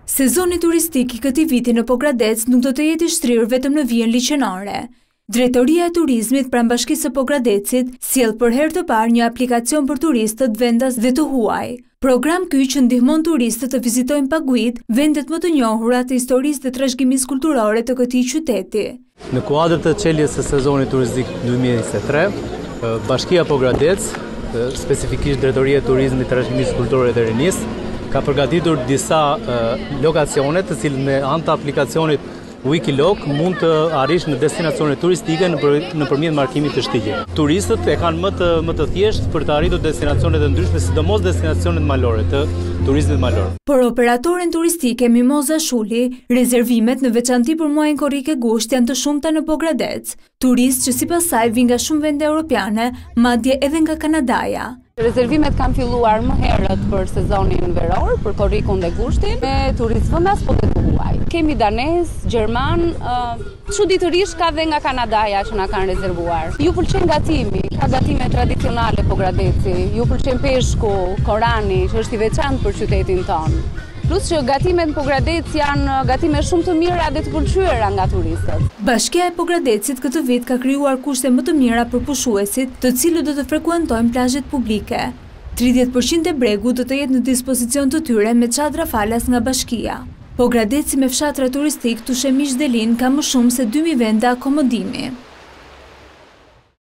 Sezoni turistik i këtij viti në Pogradec nuk do të jetë i shtrirë vetëm në vijën liçenare. Drejtoria e Turizmit pranë Bashkisë së Pogradecit sjell për herë të parë një aplikacion për turistët vendas dhe të huaj. Program ky që ndihmon turistët të vizitojnë pa gujë vendet më të njohura të historisë dhe trashëgimisë kulturore të këtij qyteti. Në kuadër të çeljes së sezonit turistik 2023, Bashkia Pogradec, specifikisht Drejtoria e Turizmit, Trashëgimisë Kulturore dhe Rinisë, ka përgatitur disa lokacione të cilët me anë të aplikacionit Wikiloc mund të arrish në destinacione turistike nëpërmjet markimit të shtigje. Turistët e kanë më të thjeshtë për të arritur destinacionet e ndryshme, sidomos destinacionet malore të turizmit malor. Për operatoren turistike Mimoza Shuli, rezervimet në veçanti për muajin korrik e gusht janë të shumta në Pogradec. Turistë që sipas saj vijnë nga shumë vende europiane, madje edhe nga Kanadaja. Rezervimet kanë filluar më herët për sezonin veror, për korrikun dhe gushtin, me turistë vendas po të huaj. Kemi danez, gjerman, çuditërisht ka dhe nga Kanadaja që na kanë rezervuar. Ju pëlqen gatimi, ka gatime tradicionale Pogradeci, ju pëlqen peshku, korani, që është i veçantë për qytetin tonë. Plus që gatimet në Pogradec janë gatime shumë të mira dhe të pëlqyera nga turistët. Bashkia e Pogradecit këtë vit ka krijuar kushte më të mira për pushuesit, të cilët do të frekuentojnë plazhet publike. 30% e bregut do të jetë në dispozicion të tyre me çadra falas nga bashkia. Pogradeci me fshatra turistik Tushemish Delin ka më shumë se 2000 vende akomodimi.